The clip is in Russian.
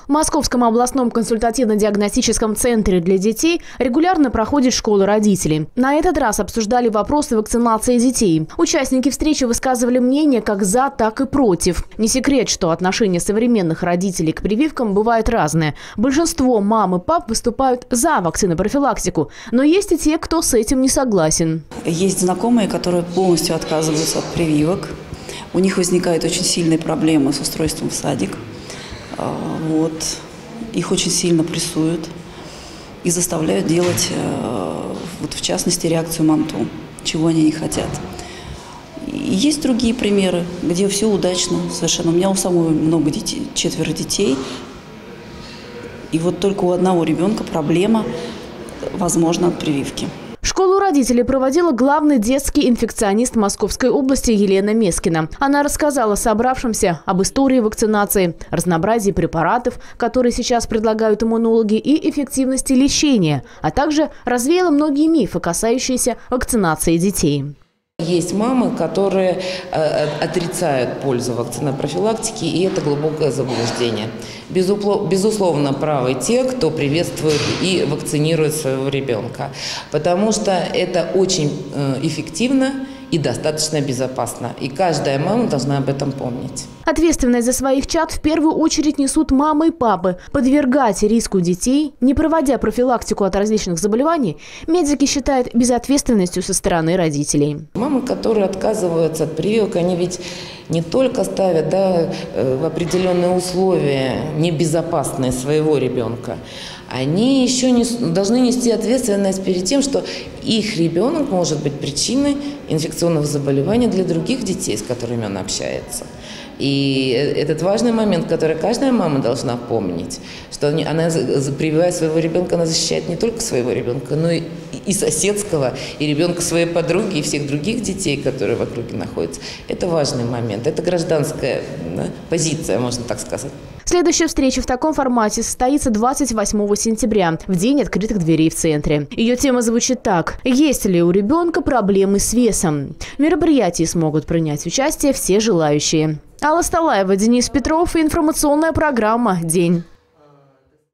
В Московском областном консультативно-диагностическом центре для детей регулярно проходит школа родителей. На этот раз обсуждали вопросы вакцинации детей. Участники встречи высказывали мнение как за, так и против. Не секрет, что отношение современных родителей к прививкам бывает разное. Большинство мам и пап выступают за вакцинопрофилактику, но есть и те, кто с этим не согласен. Есть знакомые, которые полностью отказываются от прививок. У них возникают очень сильные проблемы с устройством в садик. Их очень сильно прессуют и заставляют делать, в частности, реакцию МАМТУ, чего они не хотят. И есть другие примеры, где все удачно совершенно. У меня у самой много детей, 4 детей. И вот только у одного ребенка проблема, возможно, от прививки. Школу родителей проводила главный детский инфекционист Московской области Елена Мескина. Она рассказала собравшимся об истории вакцинации, разнообразии препаратов, которые сейчас предлагают иммунологи, и эффективности лечения, а также развеяла многие мифы, касающиеся вакцинации детей. Есть мамы, которые отрицают пользу вакцинопрофилактики, и это глубокое заблуждение. Безусловно, правы те, кто приветствует и вакцинирует своего ребенка, потому что это очень эффективно и достаточно безопасно. И каждая мама должна об этом помнить. Ответственность за своих чад в первую очередь несут мамы и папы. Подвергать риску детей, не проводя профилактику от различных заболеваний, медики считают безответственностью со стороны родителей. Мамы, которые отказываются от прививок, они ведь не только ставят в определенные условия небезопасные своего ребенка, они еще должны нести ответственность перед тем, что их ребенок может быть причиной инфекционного заболевания для других детей, с которыми он общается. И этот важный момент, который каждая мама должна помнить, что она, прививая своего ребенка, она защищает не только своего ребенка, но и соседского, и ребенка своей подруги, и всех других детей, которые в округе находятся. Это важный момент, это гражданская позиция, можно так сказать. Следующая встреча в таком формате состоится 28 сентября, в день открытых дверей в центре. Ее тема звучит так: «Есть ли у ребенка проблемы с весом?». В мероприятии смогут принять участие все желающие. Алла Сталаева, Денис Петров и информационная программа «День».